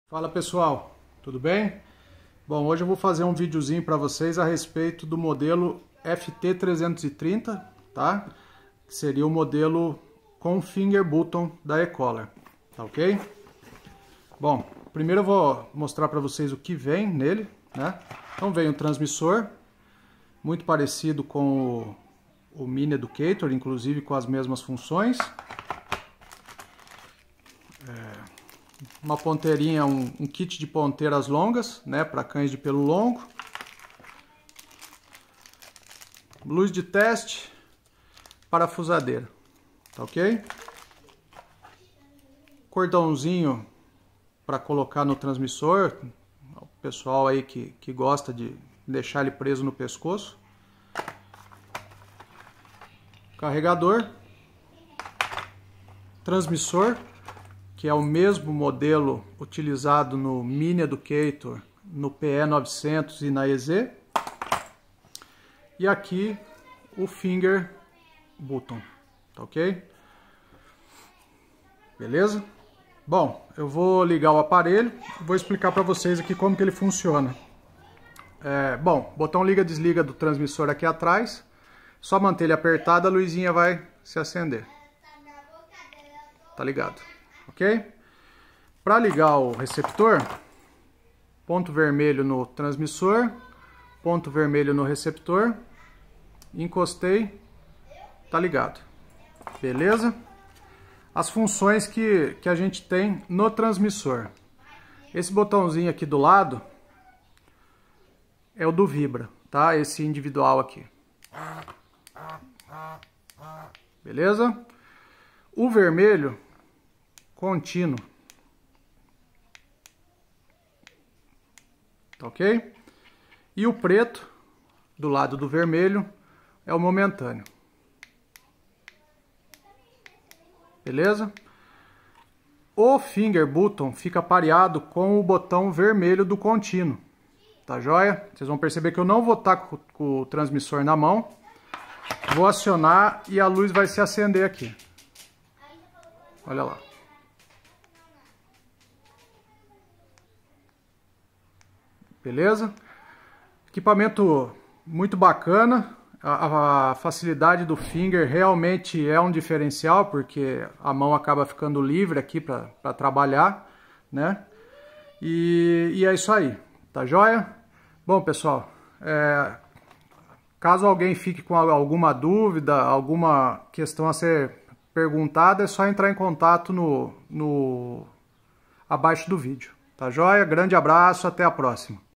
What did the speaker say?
Fala pessoal, tudo bem? Bom, hoje eu vou fazer um videozinho para vocês a respeito do modelo FT330, tá? Que seria o modelo com finger button da E-Collar, tá ok? Bom, primeiro eu vou mostrar para vocês o que vem nele, né? Então vem o transmissor, muito parecido com o Mini Educator, inclusive com as mesmas funções. Uma ponteirinha, um kit de ponteiras longas, né, para cães de pelo longo. Luz de teste, parafusadeira, tá ok? Cordãozinho para colocar no transmissor, o pessoal aí que gosta de deixar ele preso no pescoço. Carregador, transmissor, que é o mesmo modelo utilizado no Mini Educator, no PE900 e na EZ. E aqui o finger button, tá ok? Beleza? Bom, eu vou ligar o aparelho e vou explicar para vocês aqui como que ele funciona. Bom, botão liga-desliga do transmissor aqui atrás. Só manter ele apertado, a luzinha vai se acender. Tá ligado? Ok? Para ligar o receptor, ponto vermelho no transmissor, ponto vermelho no receptor, encostei, tá ligado. Beleza? As funções que a gente tem no transmissor. Esse botãozinho aqui do lado é o do Vibra, tá? Esse individual aqui. Beleza? O vermelho contínuo, tá ok? E o preto, do lado do vermelho, é o momentâneo. Beleza? O finger button fica pareado com o botão vermelho do contínuo, tá joia? Vocês vão perceber que eu não vou estar com o transmissor na mão. Vou acionar e a luz vai se acender aqui. Olha lá. Beleza? Equipamento muito bacana. A facilidade do finger realmente é um diferencial, porque a mão acaba ficando livre aqui para trabalhar, né? E é isso aí, tá joia? Bom, pessoal, caso alguém fique com alguma dúvida, alguma questão a ser perguntada, é só entrar em contato abaixo do vídeo, tá joia? Grande abraço, até a próxima.